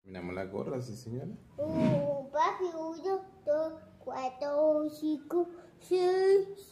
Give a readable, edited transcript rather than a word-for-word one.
Miramos la gorra, sí señora. Papi, 1, 2, 4, 5, 6,